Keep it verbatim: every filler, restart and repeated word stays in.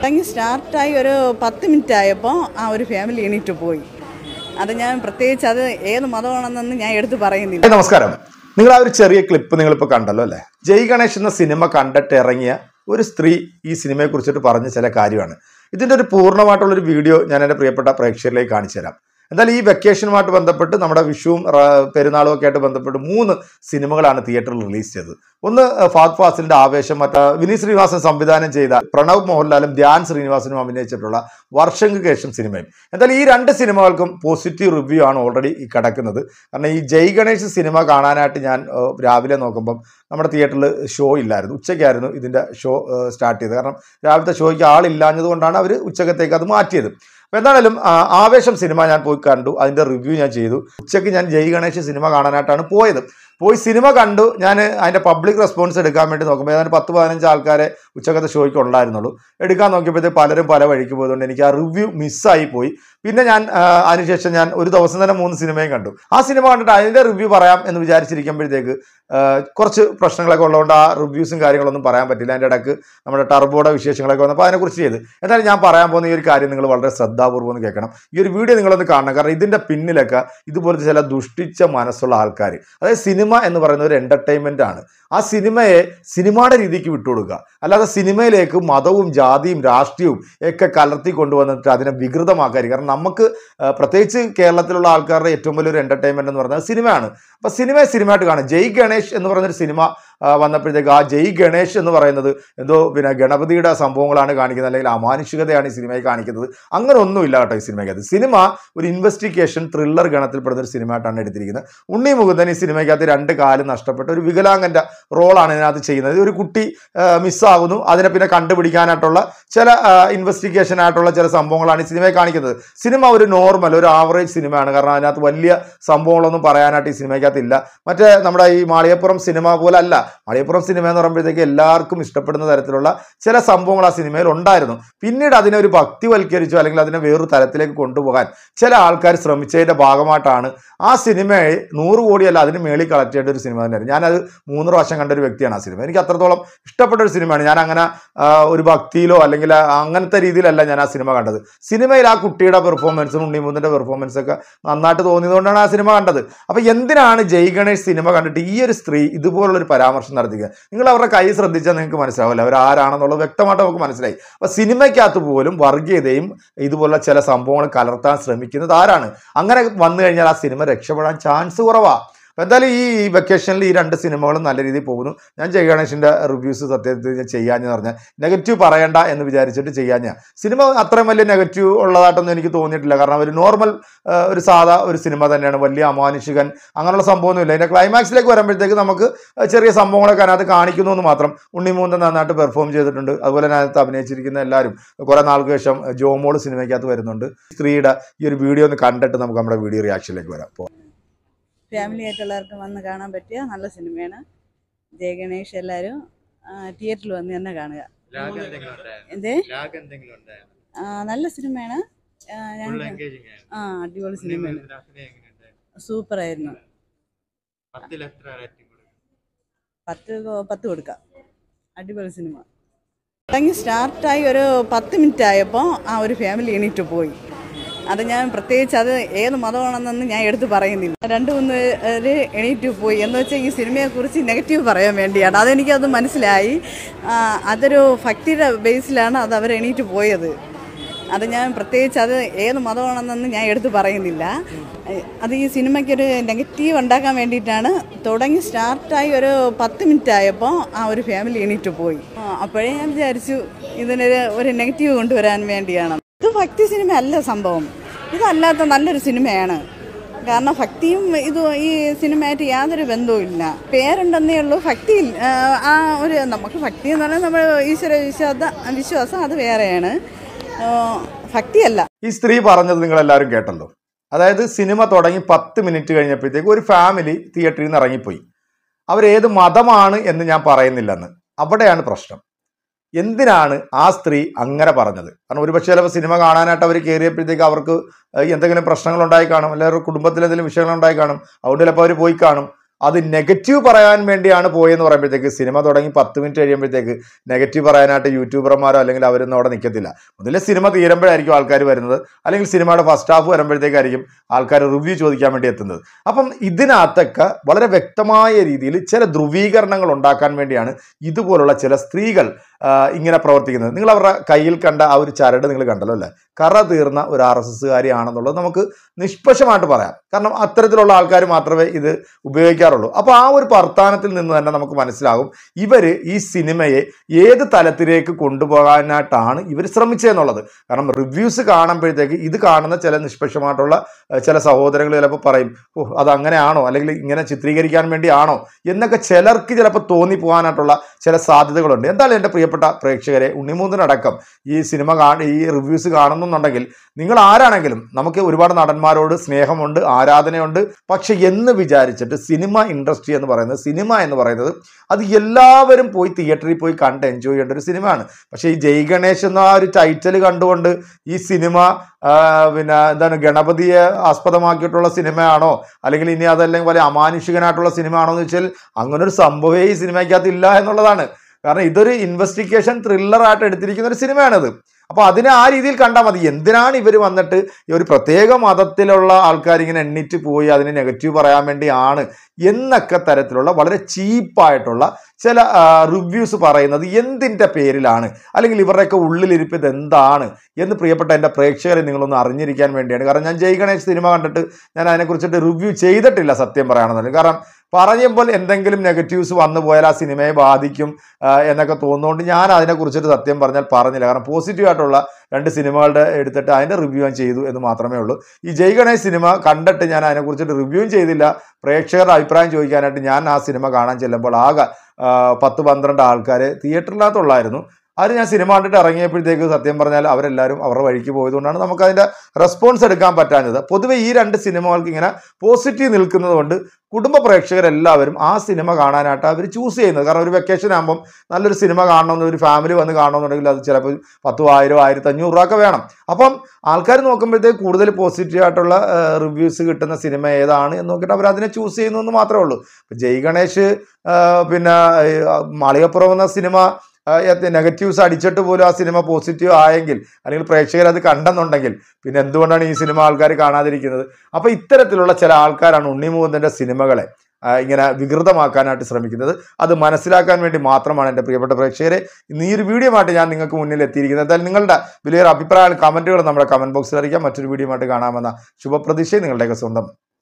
സ്റ്റാർട്ടായി ഒരു പത്ത് മിനിറ്റ് ആയപ്പോൾ ആ ഒരു ഫാമിലി എണീറ്റ് പോയി. അത് ഞാൻ പ്രത്യേകിച്ച് അത് ഏത് മതമാണെന്നൊന്നും ഞാൻ എടുത്ത് പറയുന്നില്ല. നമസ്കാരം. നിങ്ങൾ ആ ഒരു ചെറിയ ക്ലിപ്പ് നിങ്ങളിപ്പോൾ കണ്ടല്ലോ അല്ലേ? ജയ് ഗണേഷ് എന്ന സിനിമ കണ്ടിട്ട് ഇറങ്ങിയ ഒരു സ്ത്രീ ഈ സിനിമയെ കുറിച്ചിട്ട് പറഞ്ഞ ചില കാര്യമാണ്. ഇതിൻ്റെ ഒരു പൂർണ്ണമായിട്ടുള്ളൊരു വീഡിയോ ഞാൻ എൻ്റെ പ്രിയപ്പെട്ട പ്രേക്ഷകരിലേക്ക് കാണിച്ചു തരാം. എന്തായാലും ഈ വെക്കേഷനുമായിട്ട് ബന്ധപ്പെട്ട് നമ്മുടെ വിഷുവും പെരുന്നാളും ഒക്കെ ആയിട്ട് ബന്ധപ്പെട്ട് മൂന്ന് സിനിമകളാണ് തിയേറ്ററിൽ റിലീസ് ചെയ്തത്. ഒന്ന് ഫഹദ് ഫാസിലിന്റെ ആവേശം, മറ്റേ വിനീത് ശ്രീനിവാസൻ സംവിധാനം ചെയ്ത പ്രണവ് മോഹൻലാലും ധ്യാൻ ശ്രീനിവാസനും അഭിനയിച്ചിട്ടുള്ള വർഷങ്ങൾക്ക് ശേഷം സിനിമയും. എന്തായാലും ഈ രണ്ട് സിനിമകൾക്കും പോസിറ്റീവ് റിവ്യൂ ആണ് ഓൾറെഡി ഈ കിടക്കുന്നത്. കാരണം ഈ ജയ് ഗണേഷ് സിനിമ കാണാനായിട്ട് ഞാൻ രാവിലെ നോക്കുമ്പം നമ്മുടെ തിയേറ്ററിൽ ഷോ ഇല്ലായിരുന്നു. ഉച്ചയ്ക്കായിരുന്നു ഇതിൻ്റെ ഷോ സ്റ്റാർട്ട് ചെയ്തത്. കാരണം രാവിലത്തെ ഷോയ്ക്ക് ആളില്ലാഞ്ഞത് കൊണ്ടാണ് അവർ ഉച്ചക്കത്തേക്ക് അത് മാറ്റിയത്. അപ്പോൾ എന്തായാലും ആവേശം സിനിമ ഞാൻ പോയി കണ്ടു, അതിൻ്റെ റിവ്യൂ ഞാൻ ചെയ്തു. ഉച്ചയ്ക്ക് ഞാൻ ജയ് ഗണേഷ് സിനിമ കാണാനായിട്ടാണ് പോയത്. പോയി സിനിമ കണ്ടു. ഞാൻ അതിൻ്റെ പബ്ലിക് റെസ്പോൺസ് എടുക്കാൻ വേണ്ടി നോക്കുമ്പോൾ ഏതാണ്ട് പത്ത് പതിനഞ്ച് ആൾക്കാരെ ഉച്ചക്കത്തെ ഷോയ്ക്ക് ഉണ്ടായിരുന്നുള്ളൂ. എടുക്കാൻ നോക്കിയപ്പോഴത്തേക്ക് പലരും പല വഴിക്ക് പോയതുകൊണ്ട് എനിക്ക് ആ റിവ്യൂ മിസ്സായി പോയി. പിന്നെ ഞാൻ അതിനുശേഷം ഞാൻ ഒരു ദിവസം തന്നെ മൂന്ന് സിനിമയും കണ്ടു. ആ സിനിമ കണ്ടിട്ട് അതിൻ്റെ റിവ്യൂ പറയാം എന്ന് വിചാരിച്ചിരിക്കുമ്പോഴത്തേക്ക് കുറച്ച് പ്രശ്നങ്ങളൊക്കെ ഉള്ളതുകൊണ്ട് ആ റിവ്യൂസും കാര്യങ്ങളൊന്നും പറയാൻ പറ്റില്ല. അതിൻ്റെ ഇടയ്ക്ക് നമ്മുടെ ടർബോയുടെ വിശേഷങ്ങളൊക്കെ വന്നപ്പോൾ അതിനെക്കുറിച്ച് ചെയ്ത്. എന്തായാലും ഞാൻ പറയാൻ പോകുന്ന ഈ ഒരു കാര്യം നിങ്ങൾ വളരെ ശ്രദ്ധാപൂർവ്വം കേൾക്കണം. ഈ ഒരു വീഡിയോ നിങ്ങളൊന്ന് കാണണം. കാരണം ഇതിൻ്റെ പിന്നിലൊക്കെ ഇതുപോലത്തെ ചില ദുഷ്ടിച്ച മനസ്സുള്ള ആൾക്കാർ, അതായത് സിനിമ എന്ന് പറയുന്ന ഒരു എൻ്റർടൈൻമെൻ്റ് ആണ്. ആ സിനിമയെ സിനിമയുടെ രീതിക്ക് വിട്ടുകൊടുക്കുക, അല്ലാതെ സിനിമയിലേക്ക് മതവും ജാതിയും രാഷ്ട്രീയവും ഒക്കെ കലർത്തി കൊണ്ടുവന്നിട്ട് അതിനെ വികൃതമാക്കാതി. കാരണം നമുക്ക് പ്രത്യേകിച്ച് കേരളത്തിലുള്ള ആൾക്കാരുടെ ഏറ്റവും വലിയൊരു എൻ്റർടൈൻമെൻറ്റ് എന്ന് പറയുന്നത് സിനിമയാണ്. അപ്പോൾ സിനിമയെ സിനിമയായിട്ട് കാണും. ജയ് ഗണേഷ് എന്ന് പറയുന്നൊരു സിനിമ വന്നപ്പോഴത്തേക്ക് ആ ജയ് ഗണേഷ് എന്ന് പറയുന്നത് എന്തോ പിന്നെ ഗണപതിയുടെ സംഭവങ്ങളാണ് കാണിക്കുന്നത്, അല്ലെങ്കിൽ അമാനുഷികതയാണ് ഈ സിനിമയിൽ കാണിക്കുന്നത്. അങ്ങനെ ഒന്നുമില്ല കേട്ടോ ഈ സിനിമയ്ക്കകത്ത്. സിനിമ ഒരു ഇൻവെസ്റ്റിഗേഷൻ ത്രില്ലർ ഗണത്തിൽപ്പെടുന്ന ഒരു സിനിമയായിട്ടാണ് എടുത്തിരിക്കുന്നത്. ഉണ്ണി മുകുന്ദൻ ഈ സിനിമയ്ക്കകത്ത് രണ്ട് കാല് നഷ്ടപ്പെട്ട ഒരു വികലാംഗൻ്റെ റോളാണ് ഇതിനകത്ത് ചെയ്യുന്നത്. ഒരു കുട്ടി മിസ്സാകുന്നു, അതിനെ പിന്നെ കണ്ടുപിടിക്കാനായിട്ടുള്ള ചില ഇൻവെസ്റ്റിഗേഷൻ ആയിട്ടുള്ള ചില സംഭവങ്ങളാണ് ഈ സിനിമയെ കാണിക്കുന്നത്. സിനിമ ഒരു നോർമൽ ഒരു ആവറേജ് സിനിമയാണ്. കാരണം അതിനകത്ത് വലിയ സംഭവങ്ങളൊന്നും പറയാനായിട്ട് ഈ സിനിമയ്ക്കകത്ത് ഇല്ല. മറ്റേ നമ്മുടെ ഈ മാളികപ്പുറം സിനിമ പോലെ അല്ല. മാളികപ്പുറം സിനിമ എന്ന് പറയുമ്പോഴത്തേക്ക് എല്ലാവർക്കും ഇഷ്ടപ്പെടുന്ന തരത്തിലുള്ള ചില സംഭവങ്ങൾ ആ സിനിമയിൽ ഉണ്ടായിരുന്നു. പിന്നീട് അതിനെ ഒരു ഭക്തിവൽക്കരിച്ചു, അല്ലെങ്കിൽ അതിനെ വേറൊരു തലത്തിലേക്ക് കൊണ്ടുപോകാൻ ചില ആൾക്കാർ ശ്രമിച്ചതിൻ്റെ ഭാഗമായിട്ടാണ് ആ സിനിമയെ നൂറ് കോടിയല്ല അതിന് മേളിൽ കളക്ട് ചെയ്യേണ്ട ഒരു സിനിമ തന്നെയായിരുന്നു. ഞാനത് മൂന്ന് പ്രാവശ്യം കണ്ട ഒരു വ്യക്തിയാണ് ആ സിനിമ. എനിക്ക് അത്രത്തോളം ഇഷ്ടപ്പെട്ട ഒരു സിനിമയാണ്. ഞാൻ അങ്ങനെ ഒരു ഭക്തിയിലോ അല്ലെങ്കിൽ അങ്ങനത്തെ രീതിയിലല്ല ഞാൻ ആ സിനിമ കണ്ടത്. സിനിമയിൽ ആ കുട്ടിയുടെ പെർഫോമൻസും ഉണ്ണിമുകുന്ദൻ്റെ പെർഫോമൻസ് ഒക്കെ നന്നായിട്ട് തോന്നിയതുകൊണ്ടാണ് ആ സിനിമ കണ്ടത്. അപ്പോൾ എന്തിനാണ് ജയ് ഗണേഷ് സിനിമ കണ്ടിട്ട് ഈ ഒരു സ്ത്രീ ഇതുപോലുള്ളൊരു പരാമർശം നടത്തുക? നിങ്ങൾ അവരുടെ കൈ ശ്രദ്ധിച്ചാൽ നിങ്ങൾക്ക് മനസ്സിലാവില്ല അവർ ആരാണെന്നുള്ളത് വ്യക്തമായിട്ട് നമുക്ക് മനസ്സിലായി. അപ്പോൾ സിനിമയ്ക്കകത്ത് പോലും വർഗീയതയും ഇതുപോലുള്ള ചില സംഭവങ്ങൾ കലർത്താൻ ശ്രമിക്കുന്നത് ആരാണ്? അങ്ങനെ വന്നു കഴിഞ്ഞാൽ ആ സിനിമ രക്ഷപ്പെടാൻ ചാൻസ് കുറവാണ്. അപ്പോൾ എന്തായാലും ഈ വെക്കേഷനിൽ ഈ രണ്ട് സിനിമകളും നല്ല രീതിയിൽ പോകുന്നു. ഞാൻ ജയ് ഗണേഷിൻ്റെ റിവ്യൂസ് സത്യത്തിൽ ഞാൻ ചെയ്യാഞ്ഞെന്ന് പറഞ്ഞാൽ നെഗറ്റീവ് പറയണ്ട എന്ന് വിചാരിച്ചിട്ട് ചെയ്യാഞ്ഞ സിനിമ അത്രയും വലിയ നെഗറ്റീവ് ഉള്ളതായിട്ടൊന്നും എനിക്ക് തോന്നിയിട്ടില്ല. കാരണം ഒരു നോർമൽ ഒരു സാധാ ഒരു സിനിമ തന്നെയാണ്. വലിയ അമാനുഷികൻ അങ്ങനെയുള്ള സംഭവമൊന്നുമില്ല. അതിൻ്റെ ക്ലൈമാക്സിലേക്ക് വരുമ്പോഴത്തേക്ക് നമുക്ക് ചെറിയ സംഭവങ്ങളൊക്കെ അതിനകത്ത് കാണിക്കുന്നു എന്ന് മാത്രം. ഉണ്ണിമുകുന്ദൻ നന്നായിട്ട് പെർഫോം ചെയ്തിട്ടുണ്ട്. അതുപോലെ തന്നെ അതിനകത്ത് അഭിനയിച്ചിരിക്കുന്ന എല്ലാവരും കുറേ നാൾക്ക് ശേഷം ജോമോൾ സിനിമയ്ക്കകത്ത് വരുന്നുണ്ട്. സ്ത്രീയുടെ ഈ ഒരു വീഡിയോ ഒന്ന് കണ്ടിട്ട് നമുക്ക് നമ്മുടെ വീഡിയോ റിയാക്ഷനിലേക്ക് വരാം. അപ്പോൾ ഫാമിലി ആയിട്ടുള്ളവർക്ക് വന്ന് കാണാൻ പറ്റിയ നല്ല സിനിമയാണ് ജയ് ഗണേഷ്. എല്ലാവരും തിയേറ്ററിൽ വന്ന് തന്നെ കാണുക. എന്തേ നല്ല സിനിമയാണ്. ആ അടിപൊളി സിനിമയാണ്. സൂപ്പറായിരുന്നു. പത്ത് പത്ത് കൊടുക്കാം. അടിപൊളി സിനിമ. സ്റ്റാർട്ടായി ഒരു പത്ത് മിനിറ്റ് ആയപ്പോൾ ആ ഒരു ഫാമിലി എണീറ്റ് പോയി. അത് ഞാൻ പ്രത്യേകിച്ച് അത് ഏത് മതമാണെന്നൊന്നും ഞാൻ എടുത്ത് പറയുന്നില്ല. രണ്ട് മൂന്ന് പേര് എണീറ്റ് പോയി എന്ന് വെച്ചാൽ ഈ സിനിമയെക്കുറിച്ച് നെഗറ്റീവ് പറയാൻ വേണ്ടിയാണ്. അതെനിക്കത് മനസ്സിലായി. അതൊരു ഭക്തിയുടെ ബേസിലാണ് അത് അവർ എണീറ്റ് പോയത്. അത് ഞാൻ പ്രത്യേകിച്ച് അത് ഏത് മതമാണെന്നൊന്നും ഞാൻ എടുത്ത് പറയുന്നില്ല. അത് ഈ സിനിമയ്ക്കൊരു നെഗറ്റീവ് ഉണ്ടാക്കാൻ വേണ്ടിയിട്ടാണ്. തുടങ്ങി സ്റ്റാർട്ടായി ഒരു പത്ത് മിനിറ്റ് ആയപ്പോൾ ആ ഒരു ഫാമിലി എണീറ്റ് പോയി. അപ്പോഴേ ഞാൻ വിചാരിച്ചു ഇതിനൊരു ഒരു നെഗറ്റീവ് കൊണ്ടുവരാൻ വേണ്ടിയാണ്. ഇത് ഭക്തി സിനിമ അല്ല സംഭവം. ഇതല്ലാത്ത നല്ലൊരു സിനിമയാണ്. കാരണം ഭക്തിയും ഇത് ഈ സിനിമയായിട്ട് യാതൊരു ബന്ധവുമില്ല. പേരുണ്ടെന്നേ ഉള്ളൂ. ഭക്തി ആ ഒരു നമുക്ക് ഭക്തി എന്ന് പറഞ്ഞാൽ നമ്മൾ ഈശ്വര വിശ്വാസ വിശ്വാസം അത് വേറെയാണ്, ഭക്തിയല്ല. ഈ സ്ത്രീ പറഞ്ഞത് നിങ്ങളെല്ലാവരും കേട്ടല്ലോ. അതായത് സിനിമ തുടങ്ങി പത്ത് മിനിറ്റ് കഴിഞ്ഞപ്പോഴത്തേക്ക് ഒരു ഫാമിലി തിയേറ്ററിൽ നിന്ന് ഇറങ്ങിപ്പോയി. അവരേത് മതമാണ് എന്ന് ഞാൻ പറയുന്നില്ലെന്ന്. അവിടെയാണ് പ്രശ്നം. എന്തിനാണ് ആ സ്ത്രീ അങ്ങനെ പറഞ്ഞത്? കാരണം ഒരുപക്ഷെ ചിലപ്പോൾ സിനിമ കാണാനായിട്ട് അവർ കയറിയപ്പോഴത്തേക്ക് അവർക്ക് എന്തെങ്കിലും പ്രശ്നങ്ങൾ ഉണ്ടായി കാണും, അല്ലെങ്കിൽ കുടുംബത്തിൽ എന്തെങ്കിലും വിഷയങ്ങൾ ഉണ്ടായി കാണും. അതുകൊണ്ട് ചിലപ്പോൾ അവർ പോയി കാണും. അത് നെഗറ്റീവ് പറയാൻ വേണ്ടിയാണ് പോയെന്ന് പറയുമ്പോഴത്തേക്ക് സിനിമ തുടങ്ങി പത്ത് മിനിറ്റ് കഴിയുമ്പോഴത്തേക്ക് നെഗറ്റീവ് പറയാനായിട്ട് യൂട്യൂബർമാരോ അല്ലെങ്കിൽ അവരൊന്നും അവിടെ നിൽക്കത്തില്ല. മുതലേ സിനിമ തീരുമ്പോഴായിരിക്കും ആൾക്കാർ വരുന്നത്, അല്ലെങ്കിൽ സിനിമയുടെ ഫസ്റ്റ് ഹാഫ് വരുമ്പോഴത്തേക്കായിരിക്കും ആൾക്കാർ റിവ്യൂ ചോദിക്കാൻ വേണ്ടി എത്തുന്നത്. അപ്പം ഇതിനകത്തൊക്കെ വളരെ വ്യക്തമായ രീതിയിൽ ചില ധ്രുവീകരണങ്ങൾ ഉണ്ടാക്കാൻ വേണ്ടിയാണ് ഇതുപോലുള്ള ചില സ്ത്രീകൾ ഇങ്ങനെ പ്രവർത്തിക്കുന്നത്. നിങ്ങൾ അവരുടെ കയ്യിൽ കണ്ട ആ ഒരു ചരട് നിങ്ങൾ കണ്ടല്ലോ അല്ലേ, കറ തീർന്ന ഒരു ആർ എസ് എസ്സുകാരിയാണെന്നുള്ളത് നമുക്ക് നിഷ്പക്ഷമായിട്ട് പറയാം. കാരണം അത്തരത്തിലുള്ള ആൾക്കാർ മാത്രമേ ഇത് ഉപയോഗിക്കാറുള്ളൂ. അപ്പോൾ ആ ഒരു വർത്താനത്തിൽ നിന്ന് തന്നെ നമുക്ക് മനസ്സിലാകും ഇവർ ഈ സിനിമയെ ഏത് തലത്തിലേക്ക് കൊണ്ടുപോകാനായിട്ടാണ് ഇവർ ശ്രമിച്ചതെന്നുള്ളത്. കാരണം റിവ്യൂസ് കാണുമ്പോഴത്തേക്ക് ഇത് കാണുന്ന ചില നിഷ്പക്ഷമായിട്ടുള്ള ചില സഹോദരങ്ങൾ ചിലപ്പോൾ പറയും, ഓ അതങ്ങനെയാണോ, അല്ലെങ്കിൽ ഇങ്ങനെ ചിത്രീകരിക്കാൻ വേണ്ടിയാണോ എന്നൊക്കെ ചിലർക്ക് ചിലപ്പോൾ തോന്നിപ്പോകാനായിട്ടുള്ള ചില സാധ്യതകളുണ്ട്. എന്തായാലും എൻ്റെ പ്രിയപ്പെട്ട പ്രേക്ഷകരെ, ഉണ്ണിമൂന്നിനടക്കം ഈ സിനിമ കാണി ഈ റിവ്യൂസ് കാണുന്നുണ്ടെങ്കിൽ നിങ്ങൾ ആരാണെങ്കിലും, നമുക്ക് ഒരുപാട് നടന്മാരോട് സ്നേഹമുണ്ട്, ആരാധനയുണ്ട്. പക്ഷെ എന്ന് വിചാരിച്ചിട്ട് സിനിമ ഇൻഡസ്ട്രി എന്ന് പറയുന്നത്, സിനിമ എന്ന് പറയുന്നത് അത് എല്ലാവരും പോയി തിയേറ്ററിൽ പോയി കണ്ട് എൻജോയ് ചെയ്യേണ്ട ഒരു സിനിമയാണ്. പക്ഷേ ഈ ജയ് ഗണേഷ് എന്ന ആ ഒരു ടൈറ്റിൽ കണ്ടുകൊണ്ട് ഈ സിനിമ പിന്നെ എന്താണ് ഗണപതിയെ ആസ്പദമാക്കിയിട്ടുള്ള സിനിമയാണോ, അല്ലെങ്കിൽ ഇനി അതല്ലെങ്കിൽ വലിയ അമാനുഷികനായിട്ടുള്ള സിനിമ ആണോ എന്ന് വെച്ചാൽ അങ്ങനൊരു സംഭവമേ ഈ സിനിമയ്ക്കകത്ത് ഇല്ല എന്നുള്ളതാണ്. കാരണം ഇതൊരു ഇൻവെസ്റ്റിഗേഷൻ ത്രില്ലറായിട്ട് എടുത്തിരിക്കുന്ന ഒരു സിനിമയാണിത്. അപ്പോൾ അതിനെ ആ രീതിയിൽ കണ്ടാൽ മതി. എന്തിനാണ് ഇവർ വന്നിട്ട് ഈ ഒരു പ്രത്യേക മതത്തിലുള്ള ആൾക്കാർ ഇങ്ങനെ എണ്ണിറ്റ് പോയി അതിന് നെഗറ്റീവ് പറയാൻ വേണ്ടിയാണ് എന്നൊക്കെ തരത്തിലുള്ള വളരെ ചീപ്പായിട്ടുള്ള ചില റിവ്യൂസ് പറയുന്നത് എന്തിൻ്റെ പേരിലാണ്, അല്ലെങ്കിൽ ഇവരുടെയൊക്കെ ഉള്ളിലിരിപ്പ് ഇത് എന്താണ് എന്ന് പ്രിയപ്പെട്ട എൻ്റെ പ്രേക്ഷകരെ നിങ്ങളൊന്ന് അറിഞ്ഞിരിക്കാൻ വേണ്ടിയാണ്. കാരണം ഞാൻ ജയ് ഗണേഷ് സിനിമ കണ്ടിട്ട് ഞാൻ അതിനെക്കുറിച്ചിട്ട് റിവ്യൂ ചെയ്തിട്ടില്ല സത്യം പറയുകയാണെന്നുണ്ടെങ്കിൽ. കാരണം പറയുമ്പോൾ എന്തെങ്കിലും നെഗറ്റീവ്സ് വന്നു പോയാൽ ആ സിനിമയെ ബാധിക്കും എന്നൊക്കെ തോന്നുന്നതുകൊണ്ട് ഞാൻ അതിനെക്കുറിച്ചിട്ട് സത്യം പറഞ്ഞാൽ പറഞ്ഞില്ല. കാരണം പോസിറ്റീവ് ആയിട്ടുള്ള രണ്ട് സിനിമകളുടെ എടുത്തിട്ട് അതിൻ്റെ റിവ്യൂ ഞാൻ ചെയ്തു എന്ന് മാത്രമേ ഉള്ളൂ. ഈ ജയ് ഗണേഷ് സിനിമ കണ്ടിട്ട് ഞാൻ അതിനെക്കുറിച്ചിട്ട് റിവ്യൂവും ചെയ്തില്ല. പ്രേക്ഷകരുടെ അഭിപ്രായം ചോദിക്കാനായിട്ട് ഞാൻ ആ സിനിമ കാണാൻ ചെല്ലുമ്പോൾ ആകെ പത്ത് പന്ത്രണ്ട് ആൾക്കാർ തിയേറ്ററിനകത്തുള്ളായിരുന്നു. അത് ഞാൻ സിനിമ കണ്ടിട്ട് ഇറങ്ങിയപ്പോഴത്തേക്ക് സത്യം പറഞ്ഞാൽ അവരെല്ലാവരും അവരുടെ വഴിക്ക് പോയതുകൊണ്ടാണ് നമുക്കതിൻ്റെ റെസ്പോൺസ് എടുക്കാൻ പറ്റാഞ്ഞത്. പൊതുവെ ഈ രണ്ട് സിനിമകൾക്ക് ഇങ്ങനെ പോസിറ്റീവ് നിൽക്കുന്നത് കൊണ്ട് കുടുംബ പ്രേക്ഷകരെല്ലാവരും ആ സിനിമ കാണാനായിട്ട് അവർ ചൂസ് ചെയ്യുന്നത്. കാരണം ഒരു വെക്കേഷൻ ആകുമ്പം നല്ലൊരു സിനിമ കാണണമെന്ന് ഒരു ഫാമിലി വന്ന് കാണണമെന്നുണ്ടെങ്കിൽ അത് ചിലപ്പോൾ പത്തും ആയിരം ആയിരത്തി അഞ്ഞൂറ് രൂപ ഒക്കെ വേണം. അപ്പം ആൾക്കാർ നോക്കുമ്പോഴത്തേക്ക് കൂടുതൽ പോസിറ്റീവ് ആയിട്ടുള്ള റിവ്യൂസ് കിട്ടുന്ന സിനിമ ഏതാണ് എന്ന് നോക്കിയിട്ട് അവർ അതിനെ ചൂസ് ചെയ്യുന്നു എന്ന് മാത്രമേ ഉള്ളൂ. ജയ് ഗണേഷ് പിന്നെ മാളികപ്പുറം എന്ന സിനിമ നെഗറ്റീവ്സ് അടിച്ചിട്ട് പോലും ആ സിനിമ പോസിറ്റീവ് ആയെങ്കിൽ, അല്ലെങ്കിൽ പ്രേക്ഷകർ അത് കണ്ടെന്നുണ്ടെങ്കിൽ പിന്നെ എന്തുകൊണ്ടാണ് ഈ സിനിമ ആൾക്കാർ കാണാതിരിക്കുന്നത്? അപ്പോൾ ഇത്തരത്തിലുള്ള ചില ആൾക്കാരാണ് ഉണ്ണിമുകുന്ദൻ്റെ സിനിമകളെ ഇങ്ങനെ വികൃതമാക്കാനായിട്ട് ശ്രമിക്കുന്നത്. അത് മനസ്സിലാക്കാൻ വേണ്ടി മാത്രമാണ് എൻ്റെ പ്രിയപ്പെട്ട പ്രേക്ഷകരെ ഈ ഒരു വീഡിയോ ആയിട്ട് ഞാൻ നിങ്ങൾക്ക് മുന്നിൽ എത്തിയിരിക്കുന്നത്. എന്തായാലും നിങ്ങളുടെ വലിയൊരു അഭിപ്രായങ്ങൾ കമൻറ്റുകൾ നമ്മുടെ കമൻറ്റ് ബോക്സിൽ അറിയിക്കാം. മറ്റൊരു വീഡിയോ ആയിട്ട് കാണാമെന്ന ശുഭപ്രതീക്ഷയും നിങ്ങളുടെയൊക്കെ സ്വന്തം